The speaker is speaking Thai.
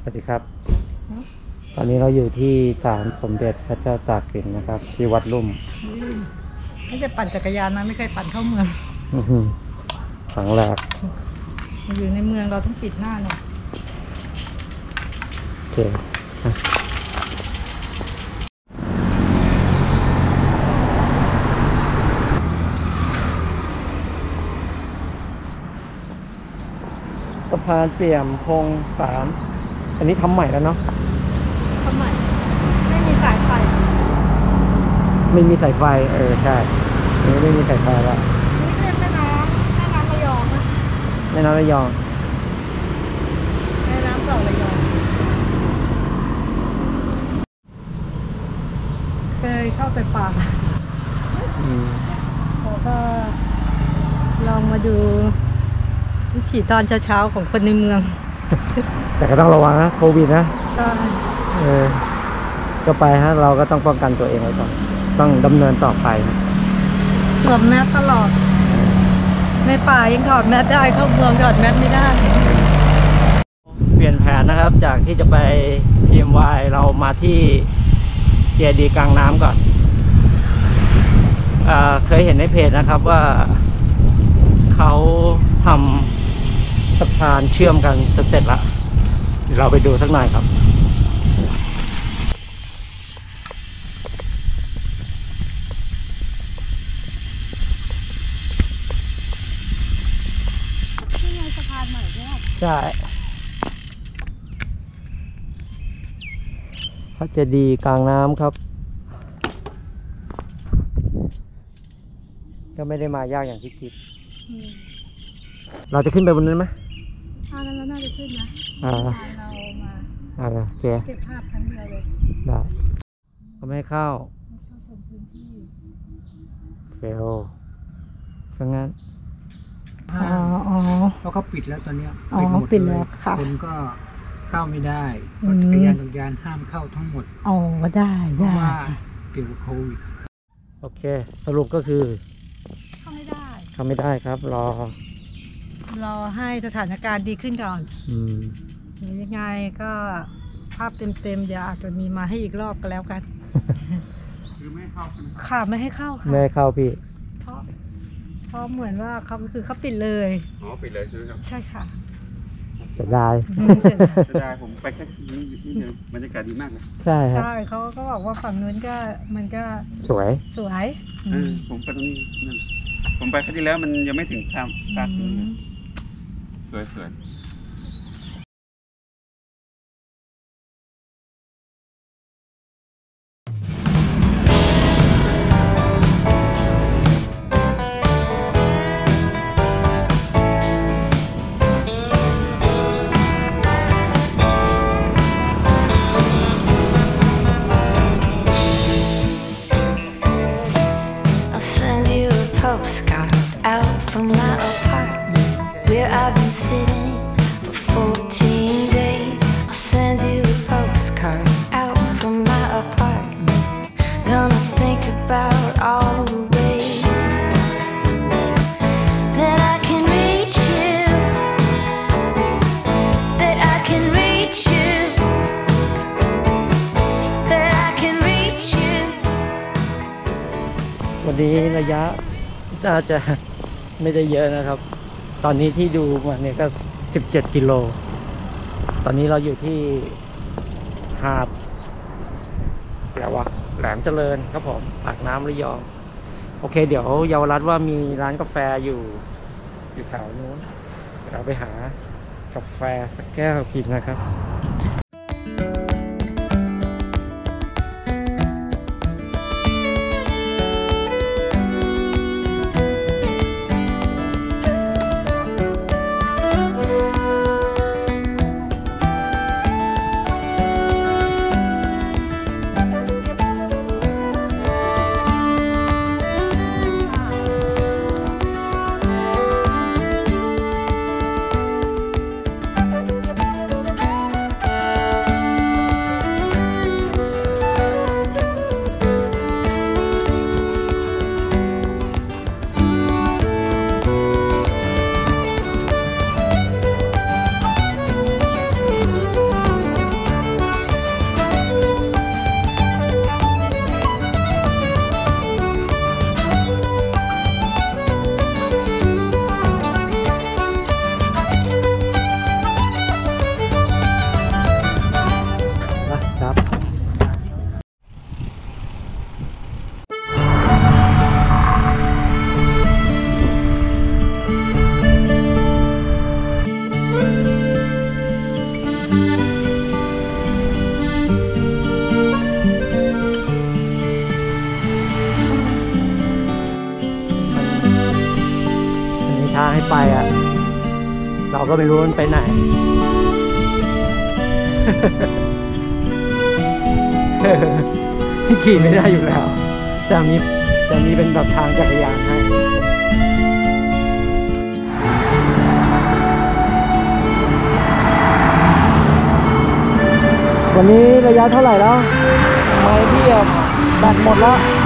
วัสดีครับตอนนี้เราอยู่ที่ศาลสมเด็จพระเจ้าตากสินนะครับที่วัดลุ่มไม่จะปั่นจักรยานนะไม่เคยปั่นเข้าเมืองครั้งแรกอยู่ในเมืองเราต้องปิดหน้าเนาะโอเคสะพานเปี่ยมพงสามอันนี้ทำใหม่แล้วเนาะทำใหม่ไม่มีสายไฟใช่นี่ไม่มีสายไฟแล้วนี่เป็นแม่น้ำระยองนะแม่น้ำระยองแม่น้ำเก่าระยองเคยเข้าไปป่าแล้วก็ลองมาดูวิถีตอนเช้าๆของคนในเมืองแต่ก็ต้องระวังนะโควิดนะใช่ก็ไปฮะเราก็ต้องป้องกันตัวเองไว้ก่อนต้องดำเนินต่อไปสวมแมสตลอดในป่ายังถอดแมสได้เข้าเมืองถอดแมสไม่ได้เปลี่ยนแผนนะครับจากที่จะไป CMY เรามาที่เจดีย์กลางน้ำก่อนเคยเห็นในเพจนะครับว่าเขาทำสะพานเชื่อมกันเสร็จละเราไปดูสักหน่อยครับนี่ไงสะพานใหม่ใช่ไหมใช่พระเจดีย์กลางน้ำครับก็ไม่ได้มายากอย่างที่คิดเราจะขึ้นไปบนนั้นไหมงั้นเราน่าจะขึ้นนะเรามาโอเคเก็บภาพครั้งเดียวเลยได้เขาไม่ให้เข้าเฟลก็งั้นเพราะเขาปิดแล้วตอนนี้ปิดแล้วค่ะคนก็เข้าไม่ได้รถจักรยานห้ามเข้าทั้งหมดได้เพราะว่าเกี่ยวกับโควิดโอเคสรุปก็คือเข้าไม่ได้ครับรอให้สถานการณ์ดีขึ้นก่อนยังไงก็ภาพเต็มเดี๋ยวอาจจะมีมาให้อีกรอบก็แล้วกันคือไม่ให้เข้าค่ะไม่ให้เข้าค่ะไม่ให้เข้าพี่เพราะเหมือนว่าเขาปิดเลยปิดเลยใช่ไหมครับใช่ค่ะเสียดายผมไปแค่ที่นี่บรรยากาศดีมากเลยใช่เขาก็บอกว่าฝั่งนู้นก็มันก็สวยผมไปตรงนี้นั่นผมไปครั้งที่แล้วมันยังไม่ถึงทางสวย postcard out from my apartment where I've been sitting for 14 days. I'll send you a postcard out from my apartment. Gonna think about all the ways that I can reach you, that I can reach you, that I can reach you. วันนี้ระยะน่าจะไม่ได้เยอะนะครับตอนนี้ที่ดูมาเนี่ยก็17 กิโลตอนนี้เราอยู่ที่หาดแหลมเจริญครับผมปากน้ำระยองโอเคเดี๋ยวเยาวรัฐว่ามีร้านกาแฟอยู่แถวนู้นเราไปหากาแฟสักแก้วกินนะครับเราก็ไม่รู้มันไปไหน ขี่ไม่ได้อยู่แล้วแต่มีเป็นแบบทางจักรยานให้วันนี้ระยะเท่าไหร่แล้วทำไมพี่แบตหมดแล้ว